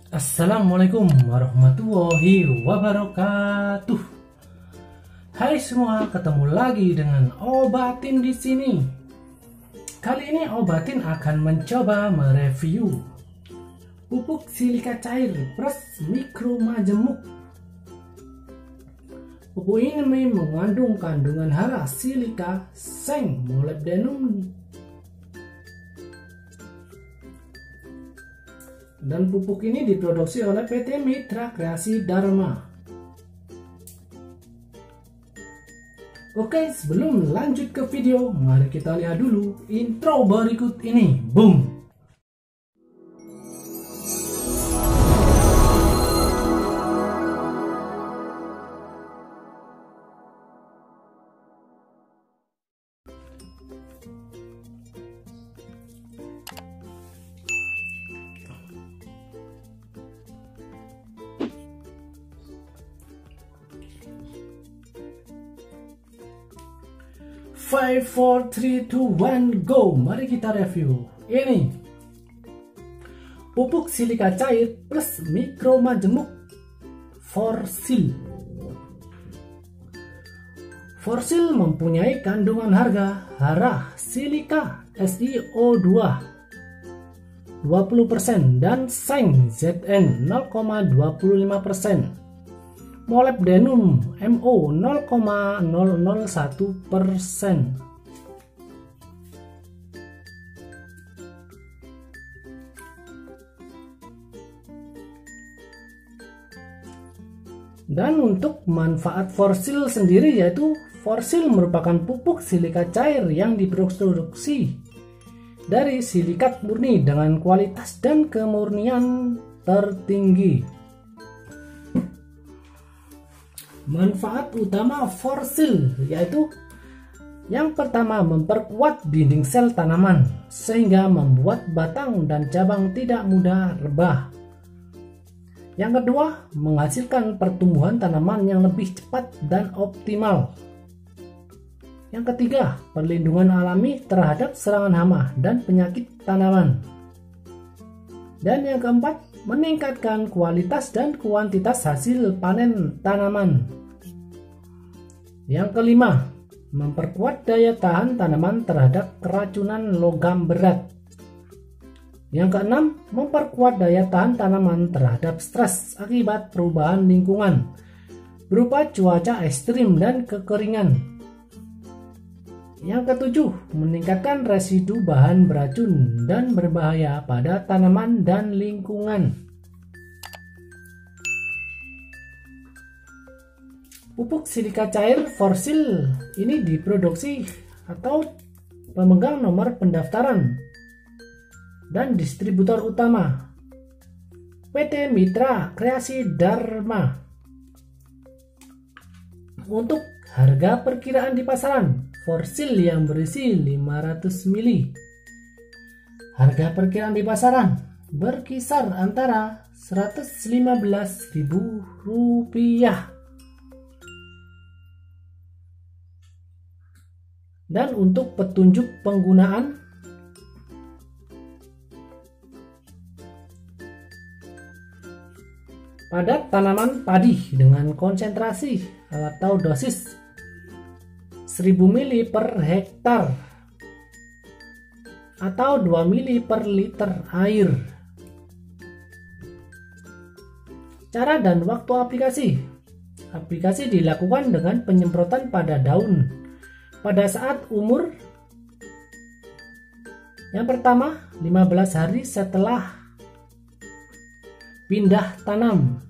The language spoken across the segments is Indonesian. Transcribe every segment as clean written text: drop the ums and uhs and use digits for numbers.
Assalamualaikum warahmatullahi wabarakatuh. Hai semua, ketemu lagi dengan Obatin di sini. Kali ini Obatin akan mencoba mereview pupuk silika cair plus mikro majemuk. Pupuk ini mengandung kandungan hara, silika, seng, molybdenum, dan pupuk ini diproduksi oleh PT Mitra Kreasi Dharma. Oke, sebelum lanjut ke video, mari kita lihat dulu intro berikut ini. Boom! Five, four, three, two, one, go. Mari kita review. Ini pupuk silika cair plus mikro majemuk Forsil. Forsil mempunyai kandungan hara, silika, SiO2 20% dan seng Zn 0,25%. Molybdenum Mo 0,001%. Dan untuk manfaat Forsil sendiri, yaitu Forsil merupakan pupuk silika cair yang diproduksi dari silikat murni dengan kualitas dan kemurnian tertinggi. Manfaat utama Forsil yaitu yang pertama, memperkuat dinding sel tanaman sehingga membuat batang dan cabang tidak mudah rebah. Yang kedua, menghasilkan pertumbuhan tanaman yang lebih cepat dan optimal. Yang ketiga, perlindungan alami terhadap serangan hama dan penyakit tanaman. Dan yang keempat, meningkatkan kualitas dan kuantitas hasil panen tanaman. Yang kelima, memperkuat daya tahan tanaman terhadap keracunan logam berat. Yang keenam, memperkuat daya tahan tanaman terhadap stres akibat perubahan lingkungan berupa cuaca ekstrim dan kekeringan. Yang ketujuh, meningkatkan residu bahan beracun dan berbahaya pada tanaman dan lingkungan. Pupuk silika cair Forsil ini diproduksi atau pemegang nomor pendaftaran dan distributor utama PT Mitra Kreasi Dharma. Untuk harga perkiraan di pasaran, Forsil yang berisi 500 ml harga perkiraan di pasaran berkisar antara Rp115.000. Dan untuk petunjuk penggunaan, pada tanaman padi dengan konsentrasi atau dosis 1000 ml per hektar atau 2 ml per liter air. Cara dan waktu aplikasi. Aplikasi dilakukan dengan penyemprotan pada daun pada saat umur yang pertama 15 hari setelah pindah tanam.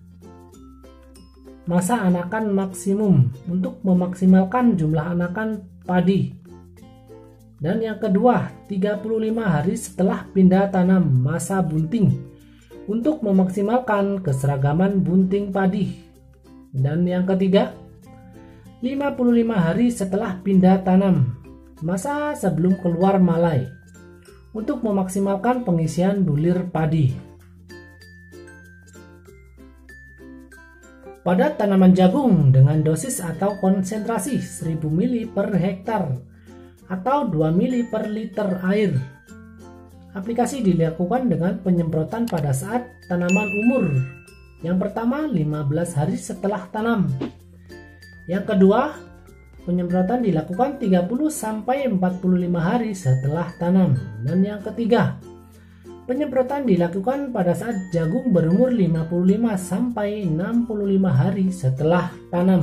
Masa anakan maksimum untuk memaksimalkan jumlah anakan padi. Dan yang kedua 35 hari setelah pindah tanam, masa bunting untuk memaksimalkan keseragaman bunting padi. Dan yang ketiga 55 hari setelah pindah tanam, masa sebelum keluar malai untuk memaksimalkan pengisian bulir padi. Pada tanaman jagung dengan dosis atau konsentrasi 1000 ml per hektar atau 2 ml per liter air, aplikasi dilakukan dengan penyemprotan pada saat tanaman umur. Yang pertama 15 hari setelah tanam. Yang kedua, penyemprotan dilakukan 30 sampai 45 hari setelah tanam. Dan yang ketiga, penyemprotan dilakukan pada saat jagung berumur 55 sampai 65 hari setelah tanam.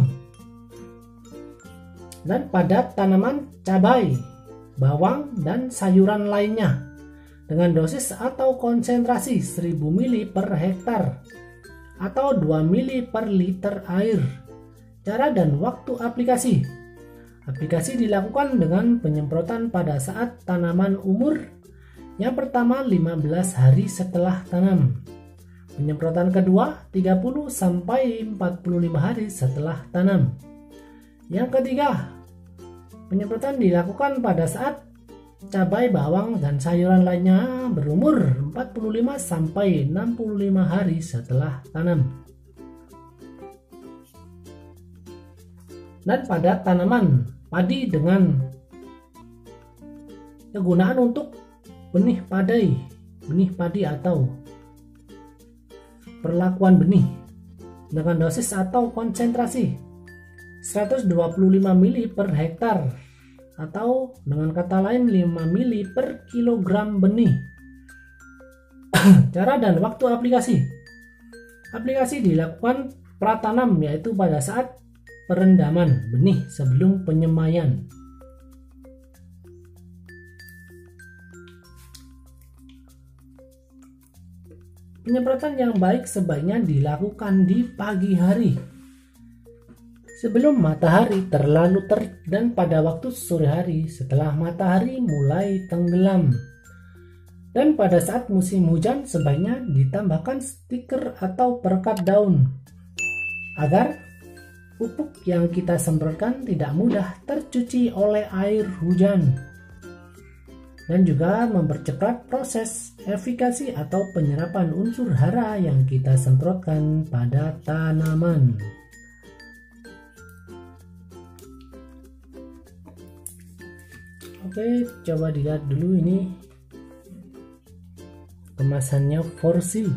Dan pada tanaman cabai, bawang, dan sayuran lainnya dengan dosis atau konsentrasi 1000 ml per hektar atau 2 ml per liter air. Cara dan waktu aplikasi. Aplikasi dilakukan dengan penyemprotan pada saat tanaman umur. Yang pertama 15 hari setelah tanam. Penyemprotan kedua 30 sampai 45 hari setelah tanam. Yang ketiga, penyemprotan dilakukan pada saat cabai, bawang, dan sayuran lainnya berumur 45 sampai 65 hari setelah tanam. Dan pada tanaman padi dengan kegunaan untuk benih padi atau perlakuan benih dengan dosis atau konsentrasi 125 ml per hektar atau dengan kata lain 5 ml per kilogram benih. Cara dan waktu aplikasi. Aplikasi dilakukan pratanam, yaitu pada saat perendaman benih sebelum penyemaian. Penyemprotan yang baik sebaiknya dilakukan di pagi hari sebelum matahari terlalu terik dan pada waktu sore hari setelah matahari mulai tenggelam. Dan pada saat musim hujan sebaiknya ditambahkan stiker atau perekat daun agar pupuk yang kita semprotkan tidak mudah tercuci oleh air hujan, dan juga mempercepat proses efikasi atau penyerapan unsur hara yang kita semprotkan pada tanaman. Oke, coba dilihat dulu ini kemasannya for sale.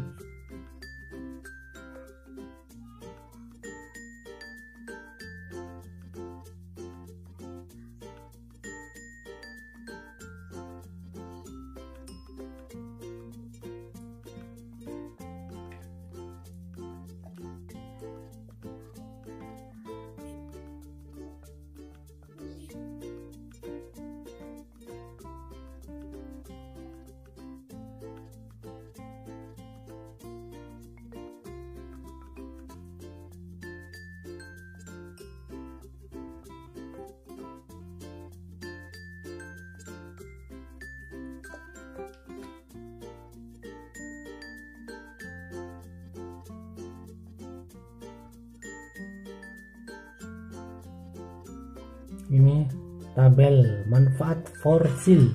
Ini tabel manfaat for sale.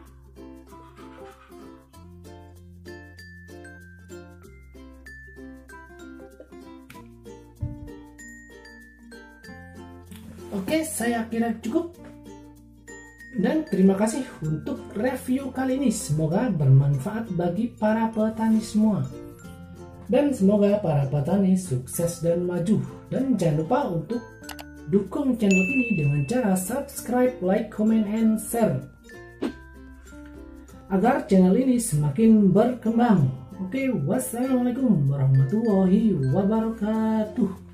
Oke, saya kira cukup. Dan terima kasih untuk review kali ini. Semoga bermanfaat bagi para petani semua. Dan semoga para petani sukses dan maju. Dan jangan lupa untuk dukung channel ini dengan cara subscribe, like, comment, and share agar channel ini semakin berkembang. Oke, wassalamualaikum warahmatullahi wabarakatuh.